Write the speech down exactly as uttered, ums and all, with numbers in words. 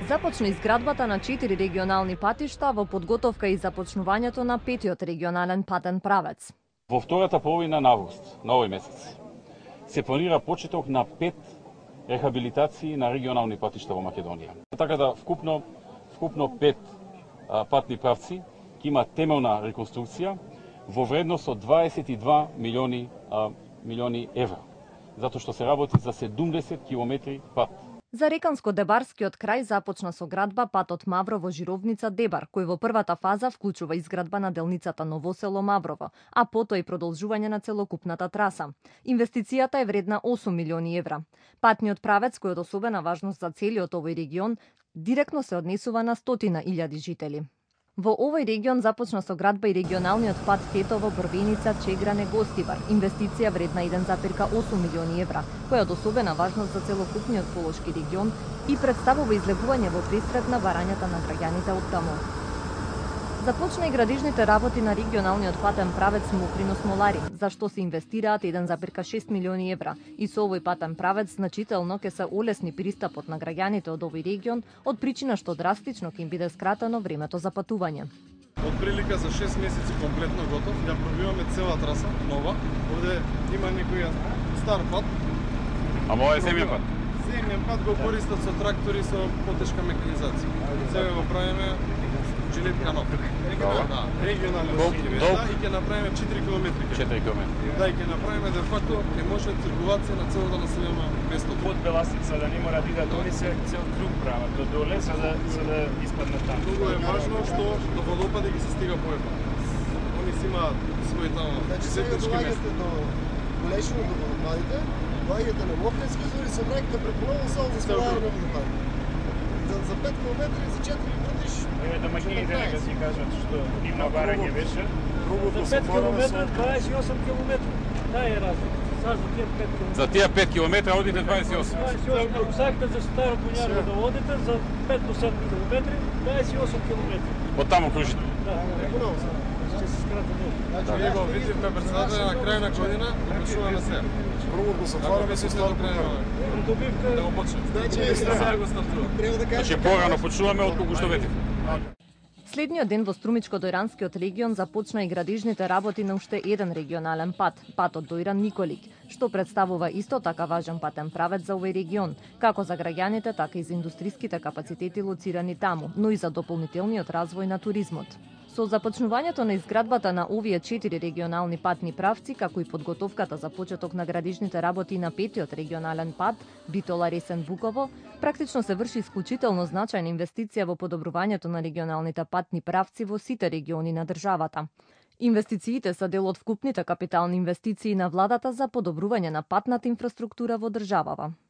Започна изградбата на четири регионални патишта во подготовка и започнувањето на петиот регионален патен правец. Во втората половина на август на овој месец се планира почеток на пет рехабилитации на регионални патишта во Македонија. Така да вкупно вкупно пет а, патни правци ќе има темелна реконструкција во вредност од дваесет и два милиони а, милиони евра, затоа што се работи за седумдесет километри пат. За Реканско-Дебарскиот крај започна со градба патот Маврово-Жировница-Дебар, кој во првата фаза вклучува изградба на делницата Новосело-Маврово, а потоа и продолжување на целокупната траса. Инвестицијата е вредна осум милиони евра. Патниот правец, кој е од особена важност за целиот овој регион, директно се однесува на стотина илјади жители. Во овој регион започна со градба и регионалниот пат Тетово-Брвеница-Чегране-Гостивар, инвестиција вредна еден зарез осум милиони евра, која е од особена важност за целокупниот Полошки регион и представува излегување во престрет на барањата на граѓаните од таму. Започна и градижните работи на регионалниот патен правец Мокрино-Смолари, за што се инвестираат еден зарез шест милиони евра, и со овој патен правец значително ќе се олесни пристапот на граѓаните од овој регион, од причина што драстично ќе им биде скратено времето за патување. Од прилика за шест месеци комплетно готов, ја пробиваме цела траса, нова. Овде има некој стар пат. Ама ова е земјен пат. Земјен пат го користат со трактори со потешка механизација. Сега го правиме жилетка нов. Да, регионални места и ќе направиме четири километри. четири километри. Да, и ќе направиме де факто ќе може циркулација на целото населено место. Од Беласица да не мора да идат, они се цел круг прават до доле за да за да испаднат таму. Многу е важно што до водопади ги се стига поевно. Они си имаат свој таму сетнички места. До Голешино до водопадите, доаѓате на Мокренски извори, се враќате преку Ново село за скалање на водопади. За, за пет километри, за четири вртиш. Еве домаќините нека си кажат што нивно барање беше. Другото За пет километра, дваесет и осум километра. Таа е разлика. Сега за тие пет километра. За тие пет километра одите дваесет и осум. дваесет и осум, ако сакате за Старо Бунјарово да одите, за пет до седум километри, дваесет и осум километри. Од таму кружите. Да, преку Ново Село. Ще се скрати много. Значи, ние го видивме председателя на крај на година, го пишуваме се. Другото затвараме со Старо Бунјарово. Придобивка. Да го почнем. Значи, сега го стартуваме. треба да кажете. Значи порано почнуваме отколку што ветив. Следниот ден во Струмичко-Дојранскиот регион започна и градижните работи на уште еден регионален пат, патот Дојран-Николик, што представува исто така важен патен правец за овој регион, како за граѓаните, така и за индустриските капацитети лоцирани таму, но и за дополнителниот развој на туризмот. Со започнувањето на изградбата на овие четири регионални патни правци, како и подготовката за почеток на градижните работи на петиот регионален пат, Битола-Ресен-Буково, практично се врши исклучително значајна инвестиција во подобрувањето на регионалните патни правци во сите региони на државата. Инвестициите се дел од вкупните капитални инвестиции на владата за подобрување на патната инфраструктура во државава.